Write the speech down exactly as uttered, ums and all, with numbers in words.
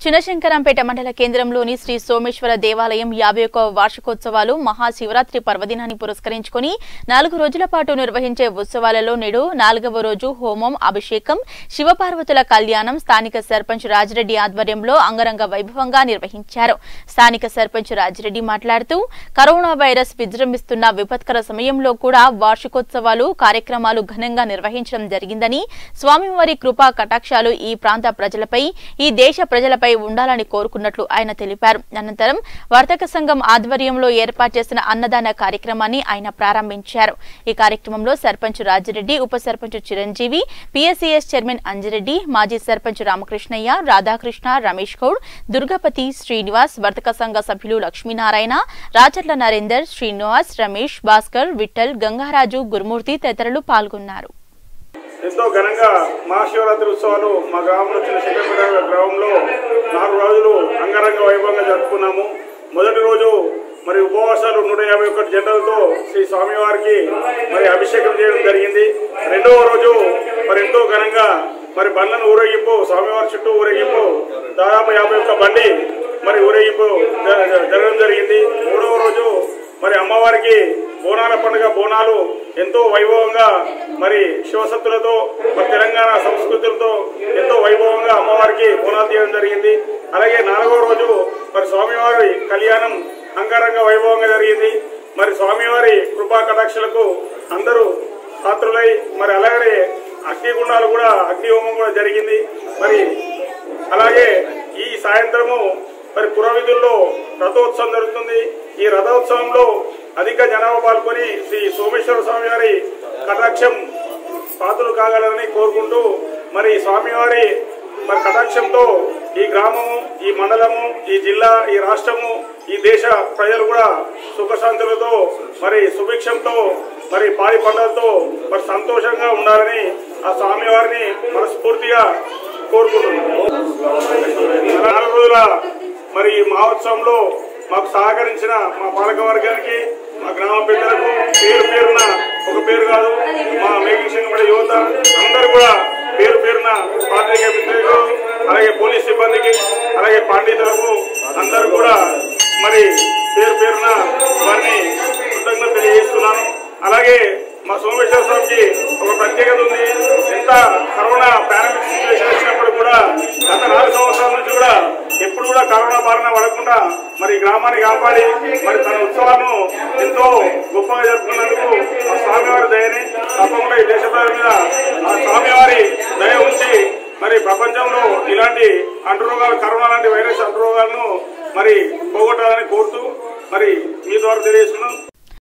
చినశంకరంపేట మండల కేంద్రంలోని శ్రీ సోమేశ్వర దేవాలయం యాభై ఒక్క వార్షికోత్సవాలు మహాశివరాత్రి పర్వదినాన్ని పురస్కరించుకుని నాలుగు రోజుల పాటు నిర్వహించే ఉత్సవాలలో నేడు నాలుగవ రోజు హోమం, అభిషేకం, శివపార్వతుల కళ్యాణం స్థానిక సర్పంచ్ రాజిరెడ్డి ఆధ్వర్యంలో అంగరంగ వైభవంగా నిర్వహించారు. స్థానిక సర్పంచ్ రాజిరెడ్డి మాట్లాడుతూ కరోనా వైరస్ విజృంభిస్తున్న విపత్కర సమయంలో కూడా వార్షికోత్సవాలు కార్యక్రమాలు ఘనంగా నిర్వహించడం జరిగిందని, స్వామివారి కృపా కటాక్షాలు ఈ ప్రాంత ప్రజలపై, ఈ దేశ ప్రజలపై ఉండాలని కోరుకున్నట్లు ఆయన తెలిపారు. అనంతరం వర్తక సంఘం ఆధ్వర్యంలో ఏర్పాటు చేసిన అన్నదాన కార్యక్రమాన్ని ఆయన ప్రారంభించారు. ఈ కార్యక్రమంలో సర్పంచ్ రాజిరెడ్డి, ఉప సర్పంచ్ చిరంజీవి, పిఎస్సిఎస్ చైర్మన్ అంజిరెడ్డి, మాజీ సర్పంచ్ రామకృష్ణయ్య, రాధాకృష్ణ, రమేష్ గౌడ్, దుర్గాపతి, శ్రీనివాస్, వర్తక సంఘ సభ్యులు లక్ష్మీనారాయణ, రాచర్ల నరేందర్, శ్రీనివాస్, రమేష్, భాస్కర్, విఠల్, గంగారాజు, గురుమూర్తి తదితరులు పాల్గొన్నారు. ఎంతో ఘనంగా మహాశివరాత్రి ఉత్సవాలు మా గ్రామంలో చినశంకరంపేట గ్రామంలో నాలుగు రోజులు అంగరంగ వైభవంగా జరుపుకున్నాము. మొదటి రోజు మరి ఉపవాసాలు నూట యాభై ఒకటి జంటలతో శ్రీ స్వామివారికి మరి అభిషేకం చేయడం జరిగింది. రెండవ రోజు మరి ఎంతో ఘనంగా మరి బండ్లను ఊరేగింపు, స్వామివారి చుట్టూ ఊరేగింపు, దాదాపు యాభై ఒక్క బండి మరి ఊరేగింపు జరగడం జరిగింది. మూడవ రోజు మరి అమ్మవారికి బోనాల పండుగ, బోనాలు ఎంతో వైభవంగా మరి శివసత్తులతో మరి తెలంగాణ సంస్కృతులతో ఎంతో వైభవంగా అమ్మవారికి బోనాలు తీయడం జరిగింది. అలాగే నాలుగో రోజు మరి స్వామివారి కళ్యాణం అంగరంగ వైభవంగా జరిగింది. మరి స్వామివారి కృపా కటాక్షలకు అందరూ పాత్రులై మరి అలాగే అగ్నిగుండాలు కూడా అగ్ని హోమం కూడా జరిగింది. మరి అలాగే ఈ సాయంత్రము మరి పురవిధుల్లో రథోత్సవం జరుగుతుంది. ఈ రథోత్సవంలో అధిక జనాభా పాల్గొని శ్రీ సోమేశ్వర స్వామి వారి కటాక్షం పాత్రలు కాగలరని కోరుకుంటూ మరి స్వామివారి మరి కటాక్షంతో ఈ గ్రామము, ఈ మండలము, ఈ జిల్లా, ఈ రాష్ట్రము, ఈ దేశ ప్రజలు కూడా సుఖశాంతులతో మరి సుభిక్షంతో మరి పాడి పంటలతో మరి సంతోషంగా ఉండాలని ఆ స్వామివారిని మనస్ఫూర్తిగా కోరుకుంటున్నాము. నాలుగు రోజుల మరి ఈ మహోత్సవంలో మాకు సహకరించిన మా పాలక వర్గానికి, మా గ్రామ పెద్దలకు పేరు పేరున, ఒక పేరు కాదు, మా మేకింగ్ సంఘం యువత అందరూ కూడా పేరు పేరున పాత్రికేయ మిత్రులకు, అలాగే పోలీస్ సిబ్బందికి, అలాగే పండితులకు అందరూ కూడా మరి పేరు పేరున వారిని కృతజ్ఞత తెలియజేస్తున్నాను. అలాగే మా సోమేశ్వర స్వామికి ఒక ప్రత్యేకత ఉంది. ఎంత కరోనా పాండమిక్ సిచ్యువేషన్ వచ్చినప్పుడు కూడా గత నాలుగు సంవత్సరాల నుంచి కూడా ఎప్పుడు కూడా కరోనా బారిన పడకుండా మరి గ్రామాన్ని కాపాడి మరి తన ఉత్సవాలను ఎంతో గొప్పగా జరుపుకున్నందుకు ఆ స్వామివారి దయని తప్పకుండా ఈ దేశ ప్రజల మీద ఆ స్వామివారి దయ ఉంచి మరి ప్రపంచంలో ఇలాంటి అంటురోగాలు, కరోనా లాంటి వైరస్ అంటురోగాలను మరి పోగొట్టాలని కోరుతూ మరి మీ ద్వారా తెలియజేస్తున్నాం.